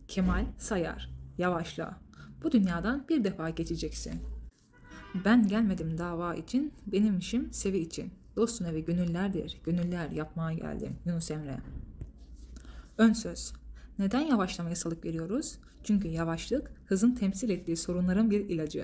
Kemal Sayar. Yavaşla. Bu dünyadan bir defa geçeceksin. Ben gelmedim dava için, benim işim sevi için. Dostun evi gönüllerdir, gönüller yapmaya geldim. Yunus Emre. Ön söz. Neden yavaşlamaya salık veriyoruz? Çünkü yavaşlık, hızın temsil ettiği sorunların bir ilacı.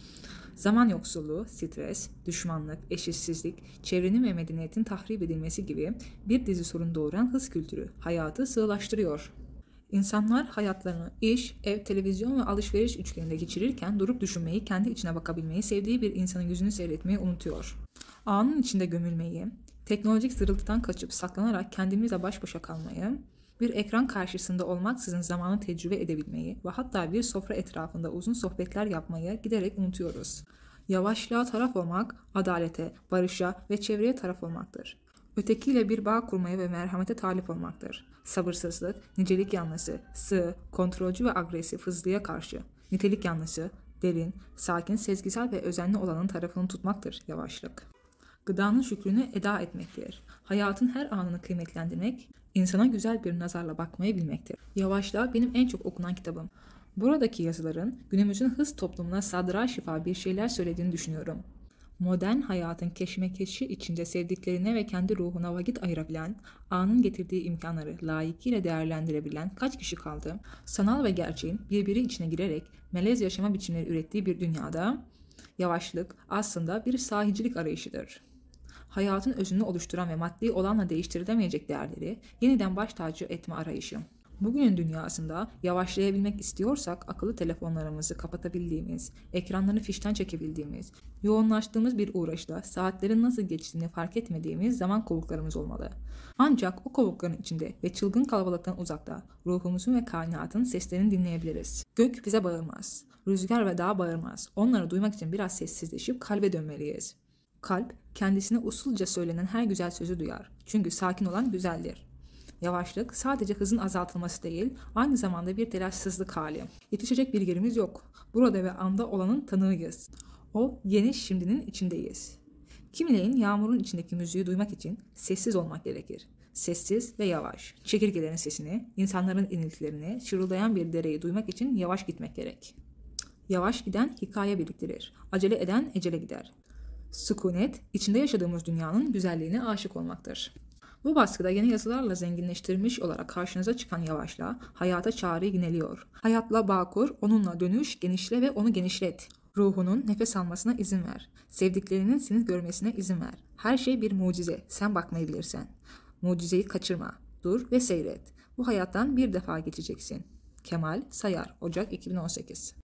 Zaman yoksulluğu, stres, düşmanlık, eşitsizlik, çevrenin ve medeniyetin tahrip edilmesi gibi bir dizi sorun doğuran hız kültürü hayatı sığlaştırıyor. İnsanlar hayatlarını iş, ev, televizyon ve alışveriş üçgeninde geçirirken durup düşünmeyi, kendi içine bakabilmeyi, sevdiği bir insanın yüzünü seyretmeyi unutuyor. Anın içinde gömülmeyi, teknolojik zırıltıdan kaçıp saklanarak kendimizle baş başa kalmayı, bir ekran karşısında olmaksızın zamanı tecrübe edebilmeyi ve hatta bir sofra etrafında uzun sohbetler yapmayı giderek unutuyoruz. Yavaşlığa taraf olmak, adalete, barışa ve çevreye taraf olmaktır. Ötekiyle bir bağ kurmaya ve merhamete talip olmaktır. Sabırsızlık, nicelik yanlısı, sığ, kontrolcü ve agresif hızlıya karşı. Nitelik yanlısı, derin, sakin, sezgisel ve özenli olanın tarafını tutmaktır yavaşlık. Gıdanın şükrünü eda etmektir. Hayatın her anını kıymetlendirmek, insana güzel bir nazarla bakmayı bilmektir. Yavaşlığa benim en çok okunan kitabım. Buradaki yazıların günümüzün hız toplumuna sadra şifa bir şeyler söylediğini düşünüyorum. Modern hayatın keşmekeşi içinde sevdiklerine ve kendi ruhuna vakit ayırabilen, anın getirdiği imkanları layıkıyla değerlendirebilen kaç kişi kaldı? Sanal ve gerçeğin birbiri içine girerek melez yaşama biçimleri ürettiği bir dünyada yavaşlık aslında bir sahicilik arayışıdır. Hayatın özünü oluşturan ve maddi olanla değiştirilemeyecek değerleri yeniden baş tacı etme arayışı. Bugünün dünyasında yavaşlayabilmek istiyorsak akıllı telefonlarımızı kapatabildiğimiz, ekranları fişten çekebildiğimiz, yoğunlaştığımız bir uğraşla saatlerin nasıl geçtiğini fark etmediğimiz zaman kovuklarımız olmalı. Ancak o kovukların içinde ve çılgın kalabalıktan uzakta ruhumuzun ve kainatın seslerini dinleyebiliriz. Gök bize bağırmaz, rüzgar ve dağ bağırmaz. Onları duymak için biraz sessizleşip kalbe dönmeliyiz. Kalp kendisine usulca söylenen her güzel sözü duyar. Çünkü sakin olan güzeldir. Yavaşlık sadece hızın azaltılması değil, aynı zamanda bir telaşsızlık hali. Yetişecek bir yerimiz yok. Burada ve anda olanın tanığıyız. O geniş şimdinin içindeyiz. Kimileyin yağmurun içindeki müziği duymak için sessiz olmak gerekir. Sessiz ve yavaş. Çekirgelerin sesini, insanların iniltilerini, şırıldayan bir dereyi duymak için yavaş gitmek gerek. Yavaş giden hikaye biriktirir. Acele eden ecele gider. Sükunet, içinde yaşadığımız dünyanın güzelliğine aşık olmaktır. Bu baskıda yeni yazılarla zenginleştirilmiş olarak karşınıza çıkan yavaşla hayata çağrı yineliyor. Hayatla bağ kur, onunla dönüş, genişle ve onu genişlet. Ruhunun nefes almasına izin ver. Sevdiklerinin seni görmesine izin ver. Her şey bir mucize, sen bakmayı bilirsen. Mucizeyi kaçırma, dur ve seyret. Bu hayattan bir defa geçeceksin. Kemal Sayar, Ocak 2018.